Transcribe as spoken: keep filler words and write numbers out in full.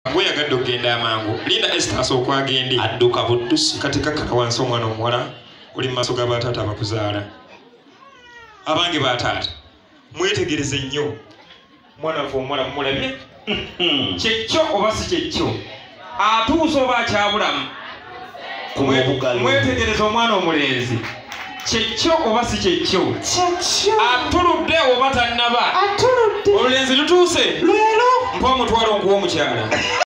Gwe yagadde okugenda amangu. Linda Esther asooka agende. Adduka buddusi. Kati kakkana wansi omwana omuwala oli mu maaso g'abataata abakuzaala. Abange bataata mwetegereze nnyo. Mwana waffe omuwala mumulabye? Kyekyo oba si kyekyo? Atuusa oba akyabulamu? Mwetegereze omwana omulenzi. Kyekyo oba si kyekyo? Atuludde oba tannaba? Olulenzi lutuuse? Leero mpa omutwalo nkuwa omukyala.